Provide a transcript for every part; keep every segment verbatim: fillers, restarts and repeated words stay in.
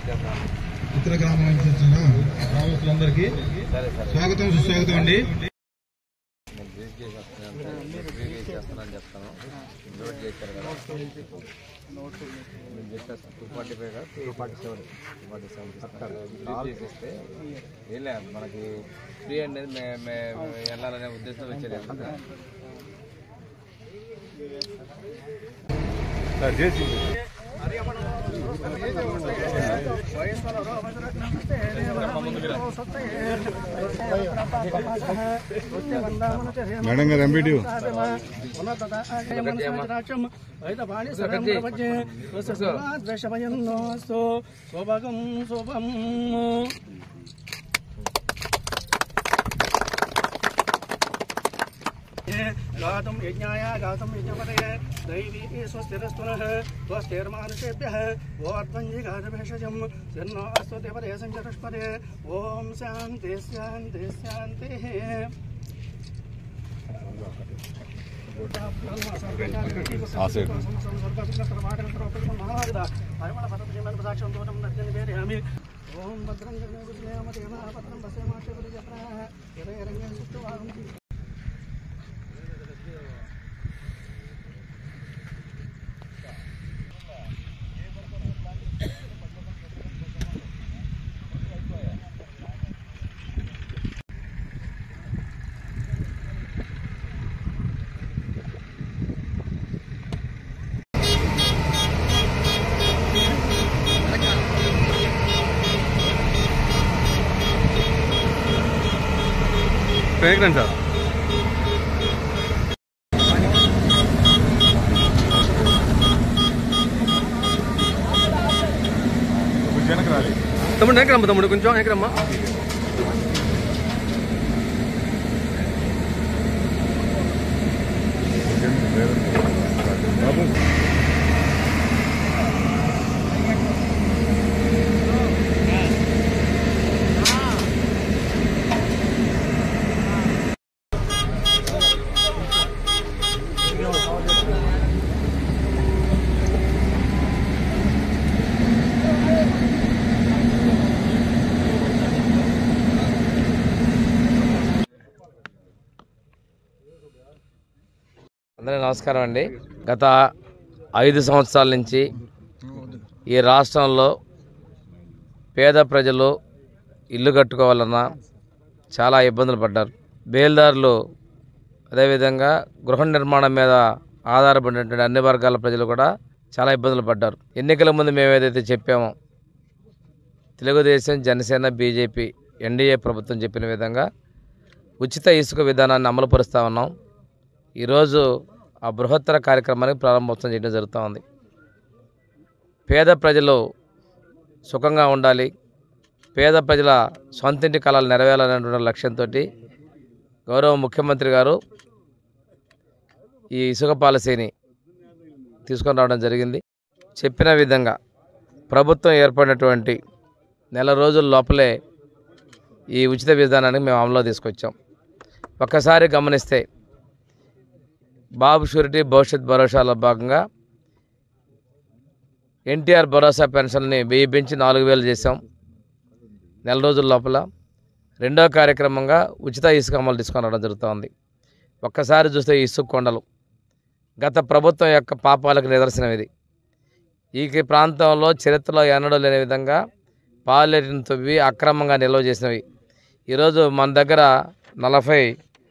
ఇతర గ్రామాల నుంచి వచ్చిన గ్రామస్తులందరికీ స్వాగతం సుస్వాగతం అండి. చేస్తానని చెప్తాను. నోట్ చేశారు కదా, టూ ఫార్టీ ఫైవ్ కదా, two forty seven two forty seven call చేసేస్తే ఏం లేదు, మనకి ఫ్రీ అనేది మేము వెళ్ళాలనే ఉద్దేశం వచ్చేది. మేడం గారు ఎంపీటీ శోభగం శోభం गातुं यज्ञाय गातुं यज्ञपतये दैवी स्वस्तिरस्तुनः स्वस्तिर्मानुषेभ्यः ओर्ध्वञ्जिगातभेषजं सिन्नो अस्तु देवदे सञ्चतुष्पदे ॐ शान्ति शान्ति शान्तिः। ओम भद्रं पत्रं ప్రెగ్నెంట్ సార్ తమ్ముడు ఎక్కడమ్మా తమ్ముడు కొంచెం ఎక్కడమ్మా బాబు అందరికీ నమస్కారం అండి. గత ఐదు సంవత్సరాల నుంచి ఈ రాష్ట్రంలో పేద ప్రజలు ఇల్లు కట్టుకోవాలన్నా చాలా ఇబ్బందులు పడ్డారు. బేల్దారులు అదేవిధంగా గృహ నిర్మాణం మీద ఆధారపడినటువంటి అన్ని వర్గాల ప్రజలు కూడా చాలా ఇబ్బందులు పడ్డారు. ఎన్నికల ముందు మేము ఏదైతే చెప్పామో తెలుగుదేశం, జనసేన, బీజేపీ, ఎన్డీఏ ప్రభుత్వం చెప్పిన విధంగా ఉచిత ఇసుక విధానాన్ని అమలు పరుస్తూ ఉన్నాం. ఈరోజు ఆ బృహత్తర కార్యక్రమానికి ప్రారంభోత్సవం చేయడం జరుగుతూ ఉంది. పేద ప్రజలు సుఖంగా ఉండాలి, పేద ప్రజల సొంతింటి కళలు నెరవేరాలనేటువంటి లక్ష్యంతో గౌరవ ముఖ్యమంత్రి గారు ఈ ఇసుక పాలసీని తీసుకొని రావడం జరిగింది. చెప్పిన విధంగా ప్రభుత్వం ఏర్పడినటువంటి నెల రోజుల లోపలే ఈ ఉచిత విధానానికి మేము అమలులో తీసుకొచ్చాం. ఒక్కసారి గమనిస్తే బాబు షూరిటీ భవిష్యత్ భరోసాలో భాగంగా ఎన్టీఆర్ భరోసా పెన్షన్ని వెయ్యి పెంచి నాలుగు వేలు చేసాం నెల రోజుల లోపల. రెండో కార్యక్రమంగా ఉచిత ఇసుక అమలు తీసుకొని రావడం జరుగుతుంది. ఒక్కసారి చూస్తే ఇసుక కొండలు గత ప్రభుత్వం యొక్క పాపాలకు నిదర్శనం ఇది. ఈ ప్రాంతంలో చరిత్రలో ఎన్నడూ లేని విధంగా పాలేటిని తవ్వి అక్రమంగా నిల్వ చేసినవి. ఈరోజు మన దగ్గర నలభై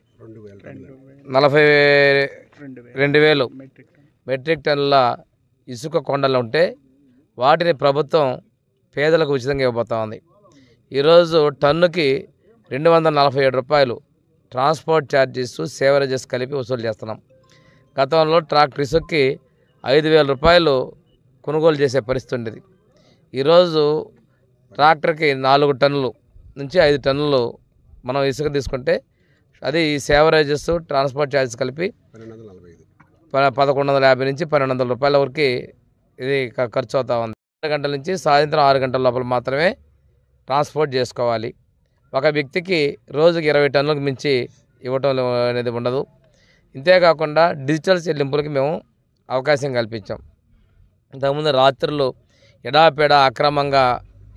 నలభై రెండు వేలు మెట్రిక్ టన్నుల ఇసుక కొండలు ఉంటే వాటిని ప్రభుత్వం పేదలకు ఉచితంగా ఇవ్వబోతా ఉంది. ఈరోజు టన్నుకి రెండు వందల నలభై ఏడు రూపాయలు ట్రాన్స్పోర్ట్ ఛార్జెస్, సేవరేజెస్ కలిపి వసూలు చేస్తున్నాం. గతంలో ట్రాక్టర్ ఇసుక్కి ఐదు వేల రూపాయలు కొనుగోలు చేసే పరిస్థితి ఉండేది. ఈరోజు ట్రాక్టర్కి నాలుగు టన్నులు నుంచి ఐదు టన్నులు మనం ఇసుక తీసుకుంటే అది సేవరేజెస్, ట్రాన్స్పోర్ట్ ఛార్జెస్ కలిపి పదకొండు వందల యాభై నుంచి పన్నెండు వందల రూపాయల వరకు ఇది ఖర్చు అవుతా ఉంది. ఆరు గంటల నుంచి సాయంత్రం ఆరు గంటల లోపల మాత్రమే ట్రాన్స్పోర్ట్ చేసుకోవాలి. ఒక వ్యక్తికి రోజుకి ఇరవై టన్నులకు మించి ఇవ్వటం అనేది ఉండదు. ఇంతేకాకుండా డిజిటల్ చెల్లింపులకి మేము అవకాశం కల్పించాం. ఇంతకుముందు రాత్రులు ఎడాపెడా అక్రమంగా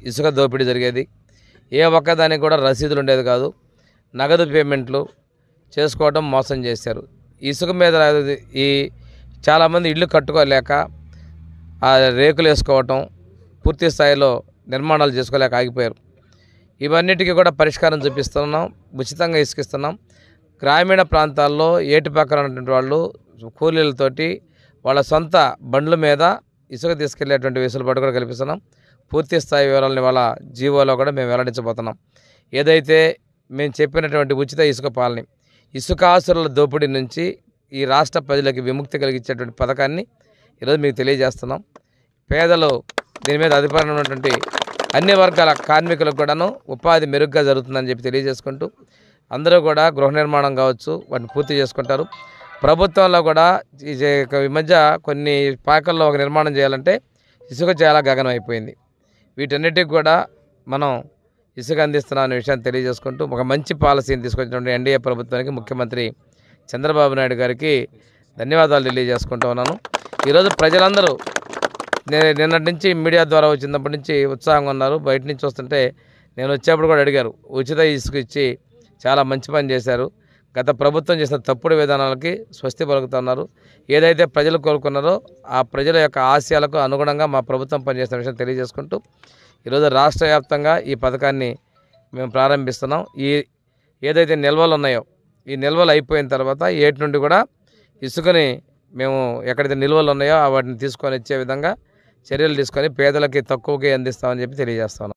ఇసుక దోపిడీ జరిగేది. ఏ ఒక్కదానికి కూడా రసీదులు ఉండేది కాదు. నగదు పేమెంట్లు చేసుకోవడం మోసం చేశారు. ఇసుక మీద ఈ చాలామంది ఇళ్ళు కట్టుకోలేక ఆ రేకులు వేసుకోవటం, పూర్తి స్థాయిలో నిర్మాణాలు చేసుకోలేక ఆగిపోయారు. ఇవన్నిటికీ కూడా పరిష్కారం చూపిస్తున్నాం. ఉచితంగా ఇసుకిస్తున్నాం. గ్రామీణ ప్రాంతాల్లో ఏటి పక్కన ఉన్నటువంటి వాళ్ళు కూలీలతోటి వాళ్ళ సొంత బండ్ల మీద ఇసుక తీసుకెళ్లేటువంటి వెసులుబాటు కూడా కల్పిస్తున్నాం. పూర్తి స్థాయి వివరాలను వాళ్ళ జీవోలో కూడా మేము వెల్లడించబోతున్నాం. ఏదైతే మేము చెప్పినటువంటి ఉచిత ఇసుక పాలని, ఇసుకాసురుల దోపిడీ నుంచి ఈ రాష్ట్ర ప్రజలకు విముక్తి కలిగించేటువంటి పథకాన్ని ఈరోజు మీకు తెలియజేస్తున్నాం. పేదలు దీని మీద అధికారం ఉన్నటువంటి అన్ని వర్గాల కార్మికులకు కూడాను ఉపాధి మెరుగ్గా జరుగుతుందని చెప్పి తెలియజేసుకుంటూ అందరూ కూడా గృహ నిర్మాణం కావచ్చు వాటిని పూర్తి చేసుకుంటారు. ప్రభుత్వంలో కూడా ఈ మధ్య కొన్ని పాకల్లో ఒక నిర్మాణం చేయాలంటే ఇసుక చాలా గగనం అయిపోయింది. వీటన్నిటికి కూడా మనం ఇసుక అందిస్తున్నాం అనే విషయాన్ని తెలియజేసుకుంటూ ఒక మంచి పాలసీని తీసుకొచ్చినటువంటి ఎన్డీఏ ప్రభుత్వానికి, ముఖ్యమంత్రి చంద్రబాబు నాయుడు గారికి ధన్యవాదాలు తెలియజేసుకుంటూ ఉన్నాను. ఈరోజు ప్రజలందరూ నిన్నటి నుంచి మీడియా ద్వారా వచ్చినప్పటి నుంచి ఉత్సాహంగా ఉన్నారు. బయట నుంచి వస్తుంటే నేను వచ్చేప్పుడు కూడా అడిగారు, ఉచిత ఇసుక ఇచ్చి చాలా మంచి పని చేశారు. గత ప్రభుత్వం చేసిన తప్పుడు విధానాలకి స్వస్తి పలుకుతున్నారు. ఏదైతే ప్రజలు కోరుకున్నారో ఆ ప్రజల యొక్క ఆశయాలకు అనుగుణంగా మా ప్రభుత్వం పనిచేస్తున్న విషయం తెలియజేసుకుంటూ ఈరోజు రాష్ట్ర వ్యాప్తంగా ఈ పథకాన్ని మేము ప్రారంభిస్తున్నాం. ఈ ఏదైతే నిల్వలు ఉన్నాయో ఈ నిల్వలు అయిపోయిన తర్వాత ఏటి నుండి కూడా ఇసుకని మేము ఎక్కడైతే నిల్వలు ఉన్నాయో వాటిని తీసుకొని వచ్చే విధంగా చర్యలు తీసుకొని పేదలకి తక్కువగా అందిస్తామని చెప్పి తెలియజేస్తాను.